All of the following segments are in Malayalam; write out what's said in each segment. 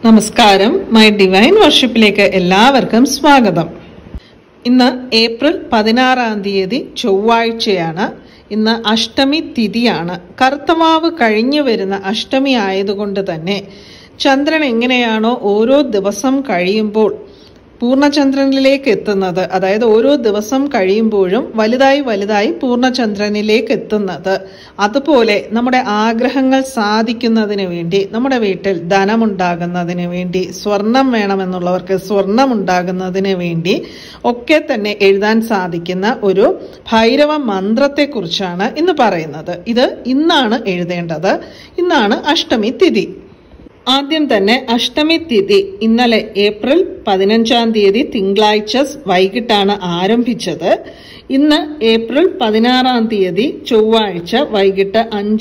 നമസ്കാരം. മൈ ഡിവൈൻ വർഷിപ്പിലേക്ക് എല്ലാവർക്കും സ്വാഗതം. ഇന്ന് ഏപ്രിൽ 16 ചൊവ്വാഴ്ചയാണ്. ഇന്ന് അഷ്ടമി തിഥിയാണ്. കറുത്തവാവ് കഴിഞ്ഞു വരുന്ന അഷ്ടമി ആയതുകൊണ്ട് തന്നെ ചന്ദ്രൻ എങ്ങനെയാണോ ഓരോ ദിവസം കഴിയുമ്പോൾ പൂർണ്ണചന്ദ്രനിലേക്ക് എത്തുന്നത്, അതായത് ഓരോ ദിവസം കഴിയുമ്പോഴും വലുതായി പൂർണ്ണചന്ദ്രനിലേക്ക് എത്തുന്നത്, അതുപോലെ നമ്മുടെ ആഗ്രഹങ്ങൾ സാധിക്കുന്നതിന് വേണ്ടി, നമ്മുടെ വീട്ടിൽ ധനമുണ്ടാകുന്നതിന് വേണ്ടി, സ്വർണം വേണമെന്നുള്ളവർക്ക് സ്വർണം ഉണ്ടാകുന്നതിന് വേണ്ടി ഒക്കെ തന്നെ എഴുതാൻ സാധിക്കുന്ന ഒരു ഭൈരവ മന്ത്രത്തെക്കുറിച്ചാണ് ഇന്ന് പറയുന്നത്. ഇത് ഇന്നാണ് എഴുതേണ്ടത്. ഇന്നാണ് അഷ്ടമി തിഥി. ആദ്യം തന്നെ അഷ്ടമി തിഥി ഇന്നലെ ഏപ്രിൽ 15 തിങ്കളാഴ്ച വൈകിട്ടാണ് ആരംഭിച്ചത്. ഇന്ന് ഏപ്രിൽ 16 ചൊവ്വാഴ്ച വൈകിട്ട്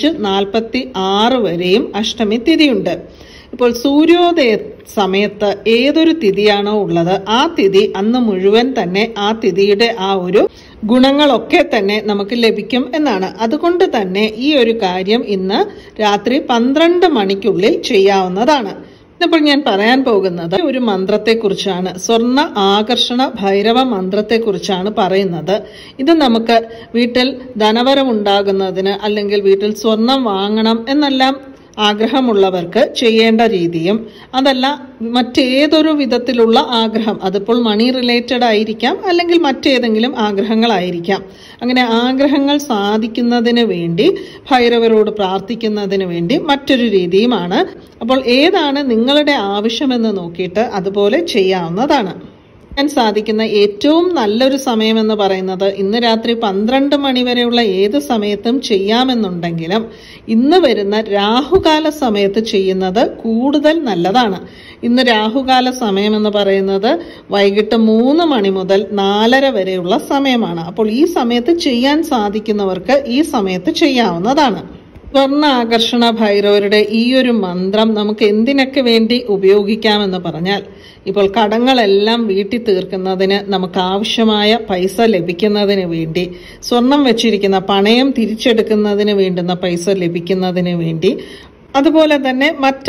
5:46 വരെയും അഷ്ടമി തിഥിയുണ്ട്. ഇപ്പോൾ സൂര്യോദയ സമയത്ത് ഏതൊരു തിഥിയാണോ ഉള്ളത് ആ തിഥി അന്ന് മുഴുവൻ തന്നെ ആ തിഥിയുടെ ആ ഒരു ഗുണങ്ങളൊക്കെ തന്നെ നമുക്ക് ലഭിക്കും എന്നാണ്. അതുകൊണ്ട് തന്നെ ഈ ഒരു കാര്യം ഇന്ന് രാത്രി 12 മണിക്കുള്ളിൽ ചെയ്യാവുന്നതാണ്. ഇപ്പോൾ ഞാൻ പറയാൻ പോകുന്നത് ഒരു മന്ത്രത്തെക്കുറിച്ചാണ്. സ്വർണ്ണ ആകർഷണ ഭൈരവ മന്ത്രത്തെക്കുറിച്ചാണ് പറയുന്നത്. ഇത് നമുക്ക് വീട്ടിൽ ധനവരം ഉണ്ടാകുന്നതിന് അല്ലെങ്കിൽ വീട്ടിൽ സ്വർണം വാങ്ങണം എന്നെല്ലാം ആഗ്രഹമുള്ളവർക്ക് ചെയ്യേണ്ട രീതിയും, അതല്ല മറ്റേതൊരു വിധത്തിലുള്ള ആഗ്രഹം, അതിപ്പോൾ മണി റിലേറ്റഡ് ആയിരിക്കാം അല്ലെങ്കിൽ മറ്റേതെങ്കിലും ആഗ്രഹങ്ങളായിരിക്കാം, അങ്ങനെ ആഗ്രഹങ്ങൾ സാധിക്കുന്നതിന് വേണ്ടി ഭൈരവരോട് പ്രാർത്ഥിക്കുന്നതിന് വേണ്ടി മറ്റൊരു രീതിയുമാണ്. അപ്പോൾ ഏതാണ് നിങ്ങളുടെ ആവശ്യമെന്ന് നോക്കിയിട്ട് അതുപോലെ ചെയ്യാവുന്നതാണ്. സാധിക്കുന്ന ഏറ്റവും നല്ലൊരു സമയമെന്ന് പറയുന്നത് ഇന്ന് രാത്രി 12 മണി വരെയുള്ള ഏത് സമയത്തും ചെയ്യാമെന്നുണ്ടെങ്കിലും ഇന്ന് വരുന്ന രാഹുകാല സമയത്ത് ചെയ്യുന്നത് കൂടുതൽ നല്ലതാണ്. ഇന്ന് രാഹുകാല സമയമെന്ന് പറയുന്നത് വൈകിട്ട് 3 മണി മുതൽ 4:30 വരെയുള്ള സമയമാണ്. അപ്പോൾ ഈ സമയത്ത് ചെയ്യാൻ സാധിക്കുന്നവർക്ക് ഈ സമയത്ത് ചെയ്യാവുന്നതാണ്. സ്വർണ്ണ ആകർഷണ ഭൈരവരുടെ ഈ ഒരു മന്ത്രം നമുക്ക് എന്തിനൊക്കെ വേണ്ടി ഉപയോഗിക്കാമെന്ന് പറഞ്ഞാൽ, ഇപ്പോൾ കടങ്ങളെല്ലാം വീട്ടി തീർക്കുന്നതിന്, നമുക്ക് ആവശ്യമായ പൈസ ലഭിക്കുന്നതിന് വേണ്ടി, സ്വർണം വെച്ചിരിക്കുന്ന പണയം തിരിച്ചെടുക്കുന്നതിന് വേണ്ടുന്ന പൈസ ലഭിക്കുന്നതിന് വേണ്ടി, അതുപോലെ തന്നെ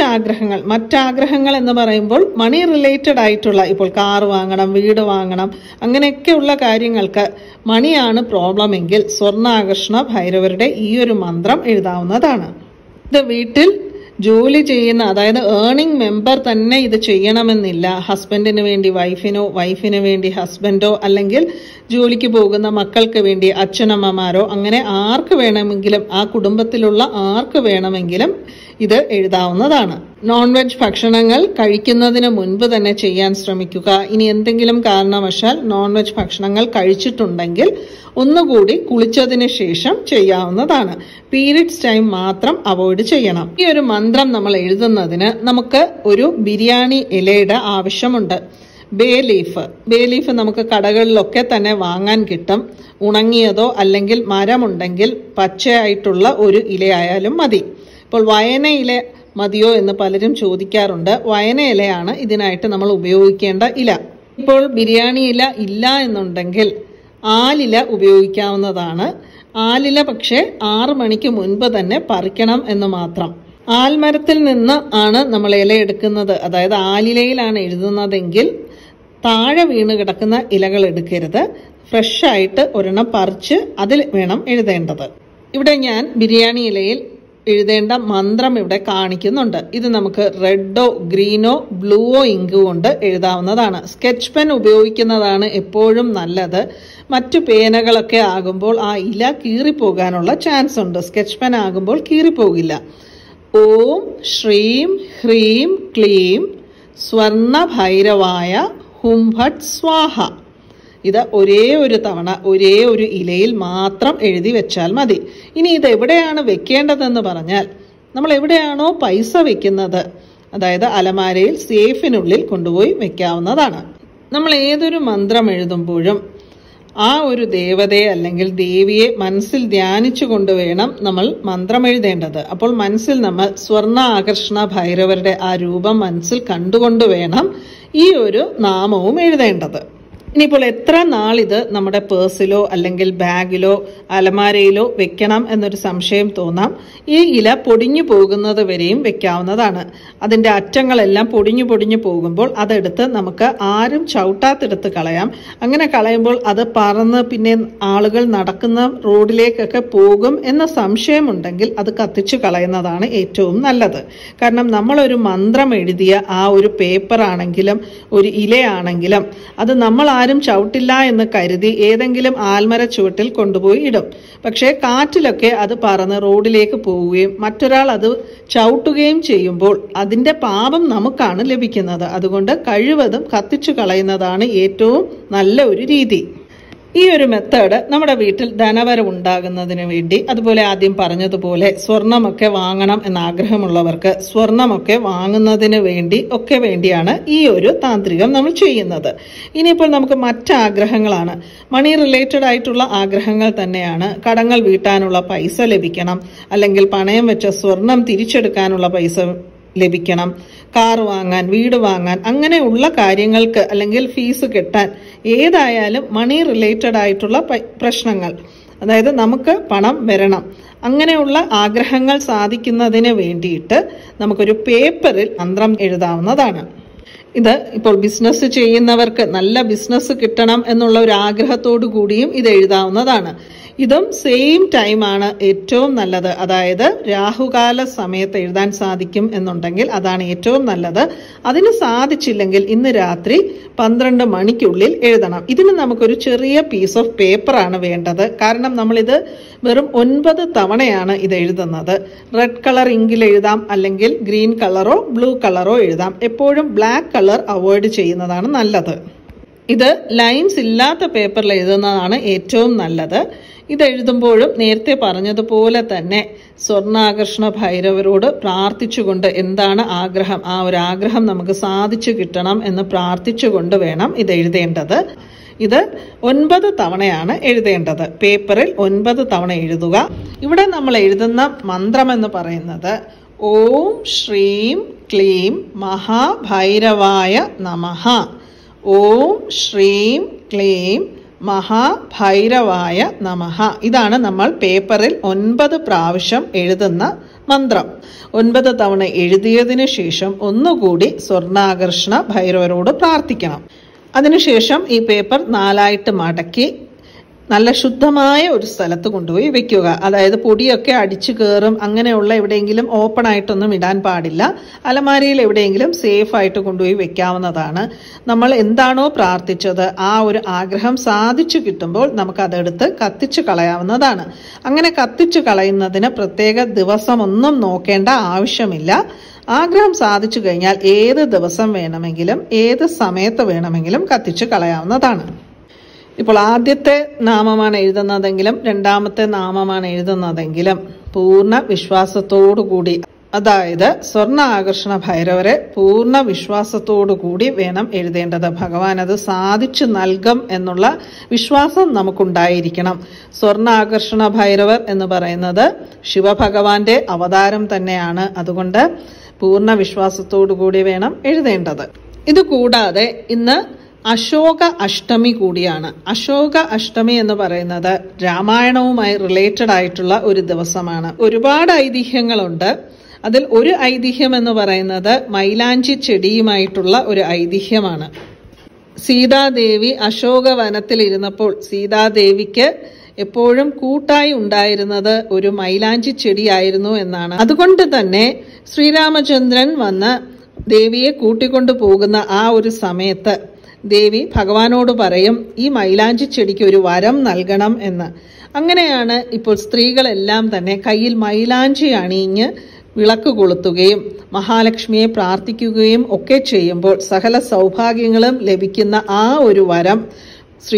മറ്റാഗ്രഹങ്ങൾ എന്ന് പറയുമ്പോൾ മണി റിലേറ്റഡ് ആയിട്ടുള്ള, ഇപ്പോൾ കാർ വാങ്ങണം, വീട് വാങ്ങണം, അങ്ങനെയൊക്കെയുള്ള കാര്യങ്ങൾക്ക് മണിയാണ് പ്രോബ്ലം എങ്കിൽ സ്വർണ്ണാകർഷണ ഭൈരവരുടെ ഈ ഒരു മന്ത്രം എഴുതാവുന്നതാണ്. ഇത് വീട്ടിൽ ജോലി ചെയ്യുന്ന, അതായത് ഏർണിംഗ് മെമ്പർ തന്നെ ഇത് ചെയ്യണമെന്നില്ല. ഹസ്ബൻഡിന് വേണ്ടി വൈഫിനോ, വൈഫിന് വേണ്ടി ഹസ്ബൻഡോ, അല്ലെങ്കിൽ ജോലിക്ക് പോകുന്ന മക്കൾക്ക് വേണ്ടി അച്ഛനമ്മമാരോ, അങ്ങനെ ആർക്ക് വേണമെങ്കിലും, ആ കുടുംബത്തിലുള്ള ആർക്ക് വേണമെങ്കിലും ഇത് എഴുതാവുന്നതാണ്. നോൺ വെജ് ഭക്ഷണങ്ങൾ കഴിക്കുന്നതിന് മുൻപ് തന്നെ ചെയ്യാൻ ശ്രമിക്കുക. ഇനി എന്തെങ്കിലും കാരണവശാൽ നോൺ വെജ് ഭക്ഷണങ്ങൾ കഴിച്ചിട്ടുണ്ടെങ്കിൽ ഒന്നുകൂടി കുളിച്ചതിന് ശേഷം ചെയ്യാവുന്നതാണ്. പീരിയഡ്സ് ടൈം മാത്രം അവോയ്ഡ് ചെയ്യണം. ഈ ഒരു മന്ത്രം നമ്മൾ എഴുതുന്നതിന് നമുക്ക് ഒരു ബിരിയാണി ഇലയുടെ ആവശ്യമുണ്ട്. ബേ ലീഫ് നമുക്ക് കടകളിലൊക്കെ തന്നെ വാങ്ങാൻ കിട്ടും. ഉണങ്ങിയതോ അല്ലെങ്കിൽ മരമുണ്ടെങ്കിൽ പച്ചയായിട്ടുള്ള ഒരു ഇലയായാലും മതി. ഇപ്പോൾ വയന ഇല മതിയോ എന്ന് പലരും ചോദിക്കാറുണ്ട്. വയന ഇലയാണ് ഇതിനായിട്ട് നമ്മൾ ഉപയോഗിക്കേണ്ട ഇല. ഇപ്പോൾ ബിരിയാണി ഇല ഇല്ല എന്നുണ്ടെങ്കിൽ ആലില ഉപയോഗിക്കാവുന്നതാണ്. ആലില പക്ഷേ 6 മണിക്ക് മുൻപ് തന്നെ പറിക്കണം എന്ന് മാത്രം. ആൽമരത്തിൽ നിന്ന് ആണ് നമ്മൾ ഇല എടുക്കുന്നത്, അതായത് ആലിലയിലാണ് എഴുതുന്നതെങ്കിൽ താഴെ വീണ് കിടക്കുന്ന ഇലകൾ എടുക്കരുത്. ഫ്രഷ് ആയിട്ട് ഒരെണ്ണം പറിച്ച് അതിൽ വേണം എഴുതേണ്ടത്. ഇവിടെ ഞാൻ ബിരിയാണി ഇലയിൽ എഴുതേണ്ട മന്ത്രം ഇവിടെ കാണിക്കുന്നുണ്ട്. ഇത് നമുക്ക് റെഡോ ഗ്രീനോ ബ്ലൂവോ ഇങ്ക് കൊണ്ട് എഴുതാവുന്നതാണ്. സ്കെച്ച് പെൻ ഉപയോഗിക്കുന്നതാണ് എപ്പോഴും നല്ലത്. മറ്റു പേനകളൊക്കെ ആകുമ്പോൾ ആ ഇല കീറിപ്പോകാനുള്ള ചാൻസ് ഉണ്ട്. സ്കെച്ച് പെൻ ആകുമ്പോൾ കീറിപ്പോകില്ല. ഓം ശ്രീം ഹ്രീം ക്ലീം സ്വർണ്ണ ഭൈരവായ ഹും ഭട്ട് സ്വാഹ. ഇത് ഒരേ ഒരു തവണ ഒരേ ഒരു ഇലയിൽ മാത്രം എഴുതി വെച്ചാൽ മതി. ഇനി ഇത് എവിടെയാണ് വെക്കേണ്ടതെന്ന് പറഞ്ഞാൽ, നമ്മൾ എവിടെയാണോ പൈസ വെക്കുന്നത്, അതായത് അലമാരയിൽ സേഫിനുള്ളിൽ കൊണ്ടുപോയി വെക്കാവുന്നതാണ്. നമ്മൾ ഏതൊരു മന്ത്രം എഴുതുമ്പോഴും ആ ഒരു ദേവതയെ അല്ലെങ്കിൽ ദേവിയെ മനസ്സിൽ ധ്യാനിച്ചു കൊണ്ടുവേണം നമ്മൾ മന്ത്രം എഴുതേണ്ടത്. അപ്പോൾ മനസ്സിൽ നമ്മൾ സ്വർണ്ണ ആകർഷണ ഭൈരവരുടെ ആ രൂപം മനസ്സിൽ കണ്ടുകൊണ്ട് വേണം ഈ ഒരു നാമവും എഴുതേണ്ടത്. ഇനിയിപ്പോൾ എത്ര നാളിത് നമ്മുടെ പേഴ്സിലോ അല്ലെങ്കിൽ ബാഗിലോ അലമാരയിലോ വെക്കണം എന്നൊരു സംശയം തോന്നാം. ഈ ഇല പൊടിഞ്ഞു പോകുന്നത് വരെയും വെക്കാവുന്നതാണ്. അതിൻ്റെ അറ്റങ്ങളെല്ലാം പൊടിഞ്ഞു പോകുമ്പോൾ അതെടുത്ത് നമുക്ക് ആരും ചവിട്ടാത്തെടുത്ത് കളയാം. അങ്ങനെ കളയുമ്പോൾ അത് പറന്ന് പിന്നെ ആളുകൾ നടക്കുന്ന റോഡിലേക്കൊക്കെ പോകും എന്ന സംശയമുണ്ടെങ്കിൽ അത് കത്തിച്ചു കളയുന്നതാണ് ഏറ്റവും നല്ലത്. കാരണം നമ്മളൊരു മന്ത്രം എഴുതിയ ആ ഒരു പേപ്പർ ആണെങ്കിലും ഒരു ഇലയാണെങ്കിലും അത് നമ്മൾ ആരും ചവിട്ടില്ല എന്ന് കരുതി ഏതെങ്കിലും ആൽമര ചുവട്ടിൽ കൊണ്ടുപോയി ഇടും. പക്ഷേ കാറ്റിലൊക്കെ അത് പറന്ന് റോഡിലേക്ക് പോവുകയും മറ്റൊരാൾ അത് ചവിട്ടുകയും ചെയ്യുമ്പോൾ അതിൻ്റെ പാപം നമുക്കാണ് ലഭിക്കുന്നത്. അതുകൊണ്ട് കഴിവതും കത്തിച്ചു കളയുന്നതാണ് ഏറ്റവും നല്ല ഒരു രീതി. ഈ ഒരു മെത്തേഡ് നമ്മുടെ വീട്ടിൽ ധനവരവ് ഉണ്ടാകുന്നതിന് വേണ്ടി, അതുപോലെ ആദ്യം പറഞ്ഞതുപോലെ സ്വർണമൊക്കെ വാങ്ങണം എന്ന ആഗ്രഹമുള്ളവർക്ക് സ്വർണമൊക്കെ വാങ്ങുന്നതിന് വേണ്ടിയാണ് ഈ ഒരു താന്ത്രികം നമ്മൾ ചെയ്യുന്നത്. ഇനിയിപ്പോൾ നമുക്ക് മറ്റ് ആഗ്രഹങ്ങളാണ്, മണി റിലേറ്റഡ് ആയിട്ടുള്ള ആഗ്രഹങ്ങൾ തന്നെയാണ്. കടങ്ങൾ വീട്ടാനുള്ള പൈസ ലഭിക്കണം, അല്ലെങ്കിൽ പണയം വെച്ച സ്വർണം തിരിച്ചെടുക്കാനുള്ള പൈസ ലഭിക്കണം, കാർ വാങ്ങാൻ, വീട് വാങ്ങാൻ, അങ്ങനെയുള്ള കാര്യങ്ങൾക്ക് അല്ലെങ്കിൽ ഫീസ് കെട്ടാൻ, ഏതായാലും മണി റിലേറ്റഡ് ആയിട്ടുള്ള പ്രശ്നങ്ങൾ, അതായത് നമുക്ക് പണം വരണം, അങ്ങനെയുള്ള ആഗ്രഹങ്ങൾ സാധിക്കുന്നതിന് വേണ്ടിയിട്ട് നമുക്കൊരു പേപ്പറിൽ മന്ത്രം എഴുതാവുന്നതാണ്. ഇത് ഇപ്പോൾ ബിസിനസ് ചെയ്യുന്നവർക്ക് നല്ല ബിസിനസ് കിട്ടണം എന്നുള്ള ഒരു ആഗ്രഹത്തോടു കൂടിയും ഇത് എഴുതാവുന്നതാണ്. ഇതും സെയിം ടൈമാണ് ഏറ്റവും നല്ലത്. അതായത് രാഹുകാല സമയത്ത് എഴുതാൻ സാധിക്കും എന്നുണ്ടെങ്കിൽ അതാണ് ഏറ്റവും നല്ലത്. അതിന് സാധിച്ചില്ലെങ്കിൽ ഇന്ന് രാത്രി 12 മണിക്കുള്ളിൽ എഴുതണം. ഇതിന് നമുക്കൊരു ചെറിയ പീസ് ഓഫ് പേപ്പറാണ് വേണ്ടത്. കാരണം നമ്മളിത് വെറും 9 തവണയാണ് ഇത് എഴുതുന്നത്. റെഡ് കളർ ഇങ്കിൽ എഴുതാം, അല്ലെങ്കിൽ ഗ്രീൻ കളറോ ബ്ലൂ കളറോ എഴുതാം. എപ്പോഴും ബ്ലാക്ക് കളർ അവോയ്ഡ് ചെയ്യുന്നതാണ് നല്ലത്. ഇത് ലൈൻസ് ഇല്ലാത്ത പേപ്പറിൽ എഴുതുന്നതാണ് ഏറ്റവും നല്ലത്. ഇത് എഴുതുമ്പോഴും നേരത്തെ പറഞ്ഞതുപോലെ തന്നെ സ്വർണ്ണാകർഷണ ഭൈരവരോട് പ്രാർത്ഥിച്ചുകൊണ്ട് എന്താണ് ആഗ്രഹം, ആ ഒരു ആഗ്രഹം നമുക്ക് സാധിച്ചു കിട്ടണം എന്ന് പ്രാർത്ഥിച്ചുകൊണ്ട് വേണം ഇത് എഴുതേണ്ടത്. ഇത് 9 തവണയാണ് എഴുതേണ്ടത്. പേപ്പറിൽ 9 തവണ എഴുതുക. ഇവിടെ നമ്മൾ എഴുതുന്ന മന്ത്രം എന്ന് പറയുന്നത് ഓം ശ്രീം ക്ലീം മഹാഭൈരവായ നമഃ. ഓം ശ്രീം ക്ലീം മഹാഭൈരവായ നമഃ. ഇതാണ് നമ്മൾ പേപ്പറിൽ 9 പ്രാവശ്യം എഴുതുന്ന മന്ത്രം. 9 തവണ എഴുതിയതിനു ശേഷം ഒന്നുകൂടി സ്വർണ്ണാകർഷണ ഭൈരവരോട് പ്രാർത്ഥിക്കണം. അതിനുശേഷം ഈ പേപ്പർ 4ആയിട്ട് മടക്കി നല്ല ശുദ്ധമായ ഒരു സ്ഥലത്ത് കൊണ്ടുപോയി വെക്കുക. അതായത് പൊടിയൊക്കെ അടിച്ചു കയറും, അങ്ങനെയുള്ള എവിടെയെങ്കിലും ഓപ്പൺ ആയിട്ടൊന്നും ഇടാൻ പാടില്ല. അലമാരയിൽ എവിടെയെങ്കിലും സേഫ് ആയിട്ട് കൊണ്ടുപോയി വെക്കാവുന്നതാണ്. നമ്മൾ എന്താണോ പ്രാർത്ഥിച്ചത് ആ ഒരു ആഗ്രഹം സാധിച്ചു കിട്ടുമ്പോൾ നമുക്കതെടുത്ത് കത്തിച്ചു കളയാവുന്നതാണ്. അങ്ങനെ കത്തിച്ചു കളയുന്നതിന് പ്രത്യേക ദിവസമൊന്നും നോക്കേണ്ട ആവശ്യമില്ല. ആഗ്രഹം സാധിച്ചു കഴിഞ്ഞാൽ ഏത് ദിവസം വേണമെങ്കിലും ഏത് സമയത്ത് വേണമെങ്കിലും കത്തിച്ചു കളയാവുന്നതാണ്. ഇപ്പോൾ ആദ്യത്തെ നാമമാണ് എഴുതുന്നതെങ്കിലും രണ്ടാമത്തെ നാമമാണ് എഴുതുന്നതെങ്കിലും പൂർണ്ണ വിശ്വാസത്തോടുകൂടി, അതായത് സ്വർണ്ണ ആകർഷണ ഭൈരവരെ പൂർണ്ണ വിശ്വാസത്തോടുകൂടി വേണം എഴുതേണ്ടത്. ഭഗവാൻ അത് സാധിച്ചു നൽകും എന്നുള്ള വിശ്വാസം നമുക്കുണ്ടായിരിക്കണം. സ്വർണ്ണ ആകർഷണ ഭൈരവർ എന്ന് പറയുന്നത് ശിവഭഗവാന്റെ അവതാരം തന്നെയാണ്. അതുകൊണ്ട് പൂർണ്ണ വിശ്വാസത്തോടുകൂടി വേണം എഴുതേണ്ടത്. ഇതുകൂടാതെ ഇന്ന് അശോക അഷ്ടമി കൂടിയാണ്. അശോക അഷ്ടമി എന്ന് പറയുന്നത് രാമായണവുമായി റിലേറ്റഡ് ആയിട്ടുള്ള ഒരു ദിവസമാണ്. ഒരുപാട് ഐതിഹ്യങ്ങളുണ്ട്. അതിൽ ഒരു ഐതിഹ്യം എന്ന് പറയുന്നത് മൈലാഞ്ചി ചെടിയുമായിട്ടുള്ള ഒരു ഐതിഹ്യമാണ്. സീതാദേവി അശോകവനത്തിൽ ഇരുന്നപ്പോൾ സീതാദേവിക്ക് എപ്പോഴും കൂട്ടായി ഉണ്ടായിരുന്നത് ഒരു മൈലാഞ്ചി ചെടിയായിരുന്നു എന്നാണ്. അതുകൊണ്ട് തന്നെ ശ്രീരാമചന്ദ്രൻ വന്ന് ദേവിയെ കൂട്ടിക്കൊണ്ടു പോകുന്ന ആ ഒരു സമയത്ത് ദേവി ഭഗവാനോട് പറയും ഈ മൈലാഞ്ചി ചെടിക്ക് ഒരു വരം നൽകണം എന്ന്. അങ്ങനെയാണ് ഇപ്പോൾ സ്ത്രീകളെല്ലാം തന്നെ കയ്യിൽ മൈലാഞ്ചി അണിഞ്ഞ് വിളക്ക് കൊളുത്തുകയും മഹാലക്ഷ്മിയെ പ്രാർത്ഥിക്കുകയും ഒക്കെ ചെയ്യുമ്പോൾ സകല സൗഭാഗ്യങ്ങളും ലഭിക്കുന്ന ആ ഒരു വരം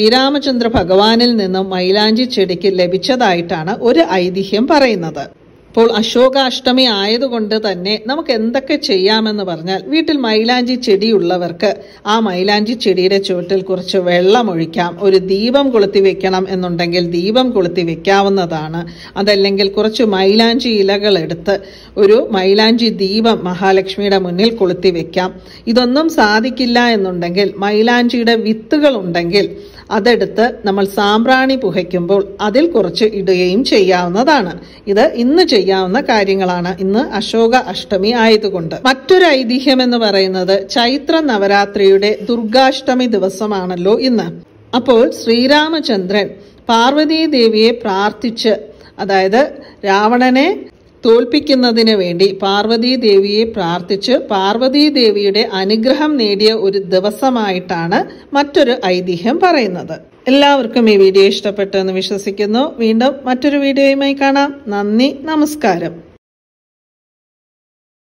ശ്രീരാമചന്ദ്ര ഭഗവാനിൽ നിന്നും മൈലാഞ്ചി ചെടിക്ക് ലഭിച്ചതായിട്ടാണ് ഒരു ഐതിഹ്യം പറയുന്നത്. അപ്പോൾ അശോകാഷ്ടമി ആയതുകൊണ്ട് തന്നെ നമുക്ക് എന്തൊക്കെ ചെയ്യാമെന്ന് പറഞ്ഞാൽ, വീട്ടിൽ മൈലാഞ്ചി ചെടിയുള്ളവർക്ക് ആ മൈലാഞ്ചി ചെടിയുടെ ചുവട്ടിൽ കുറച്ച് വെള്ളം ഒഴിക്കാം. ഒരു ദീപം കൊളുത്തി വെക്കണം എന്നുണ്ടെങ്കിൽ ദീപം കൊളുത്തി വെക്കാവുന്നതാണ്. അതല്ലെങ്കിൽ കുറച്ച് മൈലാഞ്ചി ഇലകൾ എടുത്ത് ഒരു മൈലാഞ്ചി ദീപം മഹാലക്ഷ്മിയുടെ മുന്നിൽ കൊളുത്തി വെക്കാം. ഇതൊന്നും സാധിക്കില്ല എന്നുണ്ടെങ്കിൽ മൈലാഞ്ചിയുടെ വിത്തുകൾ ഉണ്ടെങ്കിൽ അതെടുത്ത് നമ്മൾ സാമ്പ്രാണി പുകയ്ക്കുമ്പോൾ അതിൽ കുറച്ച് ഇടുകയും ചെയ്യാവുന്നതാണ്. ഇത് ഇന്ന് ചെയ്യാവുന്ന കാര്യങ്ങളാണ്, ഇന്ന് അശോക അഷ്ടമി ആയതുകൊണ്ട്. മറ്റൊരു ഐതിഹ്യം എന്ന് പറയുന്നത് ചൈത്ര നവരാത്രിയുടെ ദുർഗാഷ്ടമി ദിവസമാണല്ലോ ഇന്ന്. അപ്പോൾ ശ്രീരാമചന്ദ്രൻ പാർവതീദേവിയെ പ്രാർത്ഥിച്ച്, അതായത് രാവണനെ തോൽപ്പിക്കുന്നതിന് വേണ്ടി പാർവതീദേവിയെ പ്രാർത്ഥിച്ച് പാർവതീദേവിയുടെ അനുഗ്രഹം നേടിയ ഒരു ദിവസമായിട്ടാണ് മറ്റൊരു ഐതിഹ്യം പറയുന്നത്. എല്ലാവർക്കും ഈ വീഡിയോ ഇഷ്ടപ്പെട്ടെന്ന് വിശ്വസിക്കുന്നു. വീണ്ടും മറ്റൊരു വീഡിയോയുമായി കാണാം. നന്ദി, നമസ്കാരം.